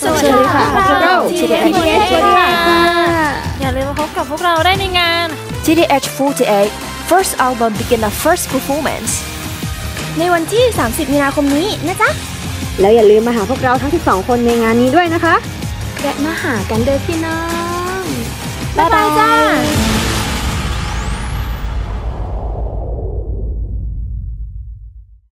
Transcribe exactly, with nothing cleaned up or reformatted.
สวัสดีค่ะพวกเรา ที ที เอช สวัสดีค่ะอย่าลืมมาพบกับพวกเราได้ในงานที ที เอช สี่สิบแปด First Album Begin a First Performance ในวันที่สามสิบมีนาคมนี้นะจ๊ะแล้วอย่าลืมมาหาพวกเราทั้งสิบสองคนในงานนี้ด้วยนะคะแวะมาหากันเด้อพี่น้องบ๊ายบายจ้า